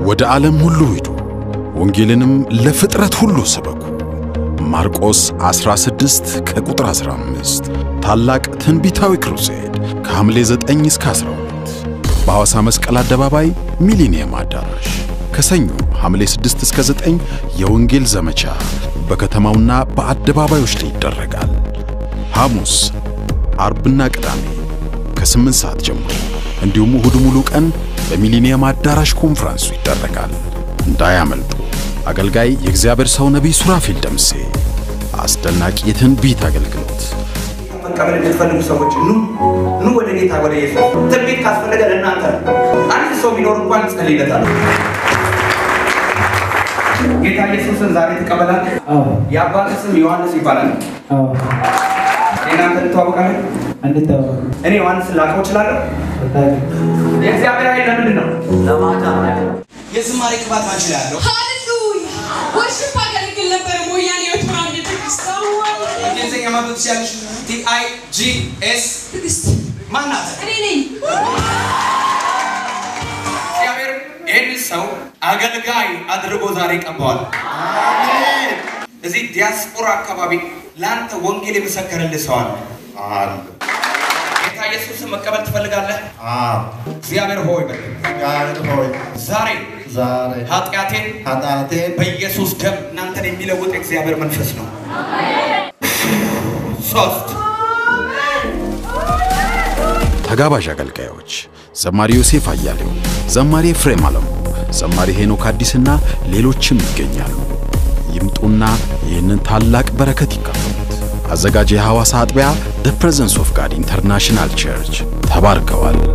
ወደ ዓለም ሁሉ ሂዱ ወንጌልንም ለፍጥረት ሁሉ ሰበኩ ማርቆስ 16 ከቁጥር 15 ታላቅ ትንቢታዊ ክሩሴድ ከሐምሌ 9 እስከ 12 በሐዋሳ መስቀል አደባባይ ሚሊኒየም አዳራሽ ከሰኞ ሐምሌ 6 እስከ 9 የወንጌል ዘመቻ በከተማውና በአደባባዮች ላይ ይደረጋል ሐሙስ አርብና ቅዳሜ ከ8 ሰዓት ጀምሮ እንዲሁም እሁድ ሙሉ ቀን በሚሊኒየም አዳራሽ ኮንፈረንስ ይደረጋል እንዳያመልጡ አገልጋይ የእግዚአብሔር ሰው ነብይ ሱራፌል ደምሴ አስደናቂ የትንቢት አገልግሎት መቀበል የምትፈልጉ ሰዎች ኑ ወደ ጌታ ወደ ኢየሱስ ትንቢት ካስፈለገ ለእናንተ አንድ ሰው ቢኖር እንኳን ጸልይለታል ጌታ ኢየሱስን ዛሬ ተቀበላል የአባቱ ስም ዮሐንስ ይባላል እናንተ ተዋወቃለህ እኔ ዮሐንስ ላቀው ይችላል የእግዚአብሔር ኃይል ለምንድን ነው ለማዳን የዝማሬ ቅባት ማንች ያለው ሃሌሉያ ወርሺፕ አገልግል ነበር ሞያኔ ወጥራም ቤተክርስቲያን የዘኛ ማበብ ሲያልሽ TIGS ትግስት ማናት እኔ ነኝ እግዚአብሔር ይህን ሰው አገልጋይ አድርጎ ዛሬ ቀባዋል አሜን እዚህ ዲያስፖራ አካባቢ ላንተ ወንጌል የመሰከረልህ ሰው አለ ጌታ ኢየሱስ መቀበል ትፈልጋለህ እግዚአብሔር ሆይ ዛሬ ኃጢአቴን በኢየሱስ ደም እናንተን የሚለውጥ እግዚአብሔር መንፈስ ነው ሶስት ተጋባዥ አገልጋዮች ዘማሪ ዮሴፍ አያሌው ዘማሪ ኤፍሬም አለሙ ዘማሪ ሄኖክ አዲስና ሌሎችም ይገኛሉ ይምጡና ይህንን ታላቅ በረከት ይካፈሉት አዘጋጅ የሐዋሳ አጥቢያ The Presence of God International Church ተባርከዋል